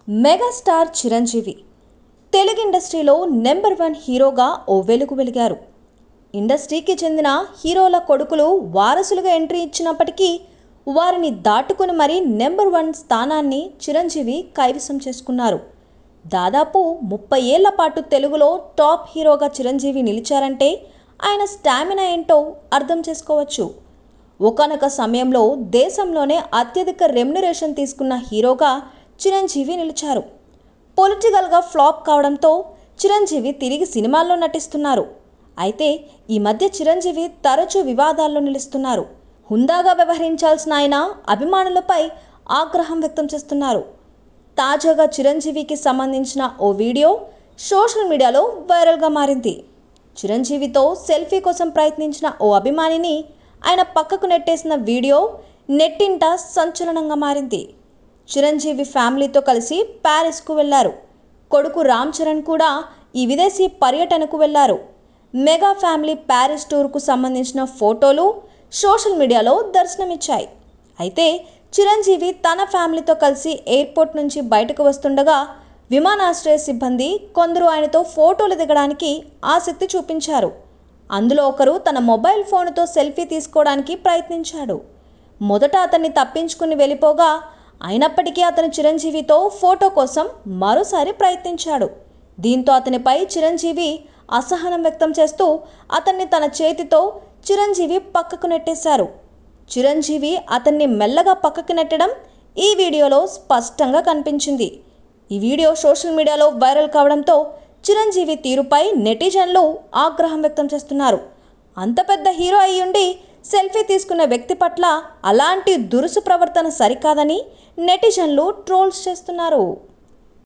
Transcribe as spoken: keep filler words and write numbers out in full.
Megastar Chiranjeevi Telugu ఇండస్ట్రీలో number one హీరోగా ఓ వెలుగు వెలిగారు. ఇండస్ట్రీకి చెందిన హీరోల కొడుకులు వారసులుగా ఎంట్రీ ఇచ్చినప్పటికీ వారిని దాటుకుని మరీ నెంబర్ వన్ స్థానాన్ని చిరంజీవి కైవసం చేసుకున్నారు. దాదాపు ముప్పై ఏళ్ల పాటు తెలుగులో టాప్ హీరోగా చిరంజీవి నిలిచారంటే ఆయన స్టామినా ఏంటో అర్థం చేసుకోవచ్చు. ఒకానొక సమయంలో దేశంలోనే అత్యధిక రెమ్యునరేషన్ తీసుకున్న హీరోగా చిరంజీవి నిలిచారు. పొలిటికల్గా ఫ్లాప్ కావడంతో చిరంజీవి తిరిగి సినిమాల్లో నటిస్తున్నారు. అయితే ఈ మధ్య చిరంజీవి తరచూ వివాదాల్లో నిలుస్తున్నారు. హుందాగా వ్యవహరించాల్సిన ఆయన అభిమానులపై ఆగ్రహం వ్యక్తం చేస్తున్నారు. తాజాగా చిరంజీవికి సంబంధించిన ఓ వీడియో సోషల్ మీడియాలో వైరల్గా మారింది. చిరంజీవితో సెల్ఫీ కోసం ప్రయత్నించిన ఓ అభిమానిని ఆయన పక్కకు నెట్టేసిన వీడియో నెట్టింట సంచలనంగా మారింది. చిరంజీవి ఫ్యామిలీతో కలిసి ప్యారిస్కు వెళ్లారు. కొడుకు రామ్ చరణ్ కూడా ఈ విదేశీ పర్యటనకు వెళ్లారు. మెగా ఫ్యామిలీ ప్యారిస్ టూర్కు సంబంధించిన ఫోటోలు సోషల్ మీడియాలో దర్శనమిచ్చాయి. అయితే చిరంజీవి తన ఫ్యామిలీతో కలిసి ఎయిర్పోర్ట్ నుంచి బయటకు వస్తుండగా విమానాశ్రయ సిబ్బంది కొందరు ఆయనతో ఫోటోలు దిగడానికి ఆసక్తి చూపించారు. అందులో ఒకరు తన మొబైల్ ఫోన్తో సెల్ఫీ తీసుకోవడానికి ప్రయత్నించాడు. మొదట అతన్ని తప్పించుకుని వెళ్ళిపోగా అయినప్పటికీ అతను చిరంజీవితో ఫోటో కోసం మరోసారి ప్రయత్నించాడు. దీంతో అతనిపై చిరంజీవి అసహనం వ్యక్తం చేస్తూ అతన్ని తన చేతితో చిరంజీవి పక్కకు నెట్టేశారు. చిరంజీవి అతన్ని మెల్లగా పక్కకు నెట్టడం ఈ వీడియోలో స్పష్టంగా కనిపించింది. ఈ వీడియో సోషల్ మీడియాలో వైరల్ కావడంతో చిరంజీవి తీరుపై నెటిజన్లు ఆగ్రహం వ్యక్తం చేస్తున్నారు. అంత పెద్ద హీరో అయ్యుండి సెల్ఫీ తీసుకున్న వ్యక్తి పట్ల అలాంటి దురుసు ప్రవర్తన సరికాదని నెటిజన్లు ట్రోల్స్ చేస్తున్నారు.